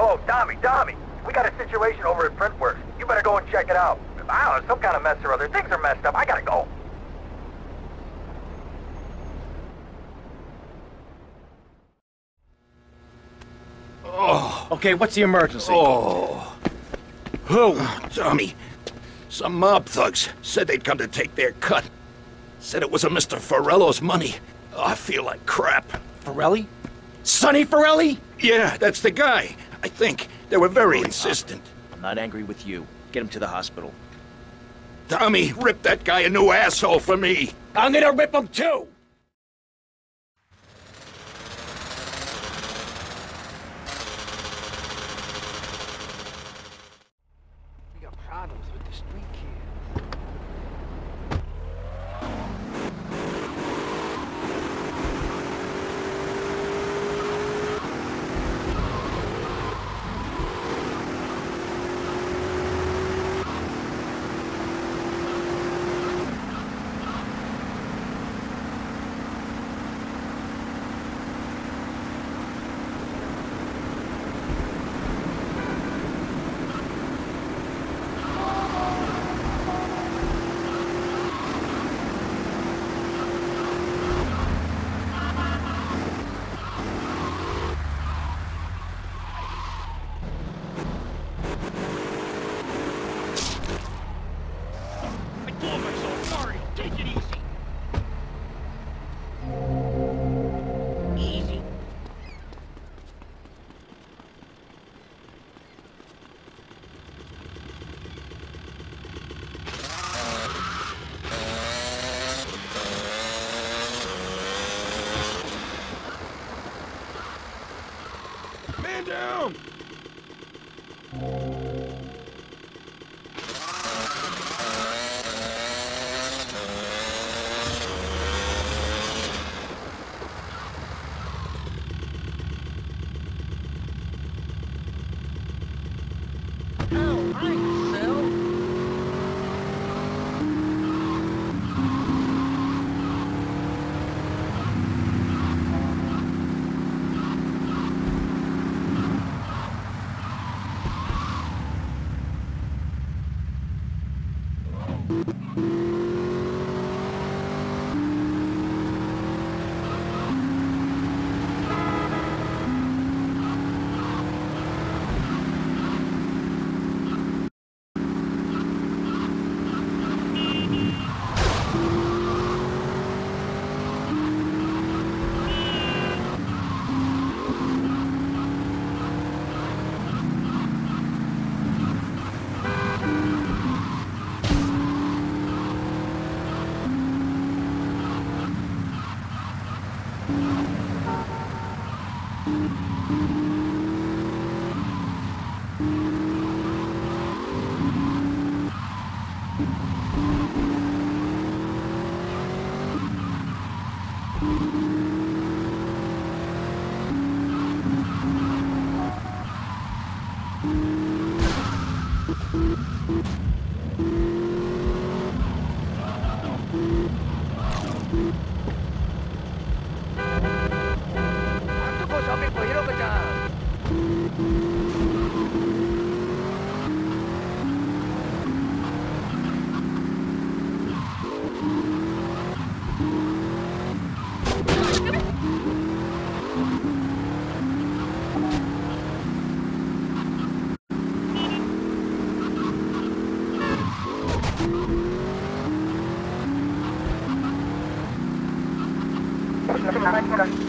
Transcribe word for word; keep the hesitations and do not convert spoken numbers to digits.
Whoa, Tommy, Tommy! We got a situation over at Printworks. You better go and check it out. I don't know, some kind of mess or other. Things are messed up. I gotta go. Oh. Okay, what's the emergency? Oh. Oh, Tommy. Some mob thugs said they'd come to take their cut. Said it was a Mister Forello's money. Oh, I feel like crap. Forelli? Sonny Forelli? Yeah, that's the guy. I think. They were very insistent. I'm not angry with you. Get him to the hospital. Tommy, rip that guy a new asshole for me. I'm gonna rip him too! We got problems with the street kids. Man down! Oh, hi, Phil. Gracias.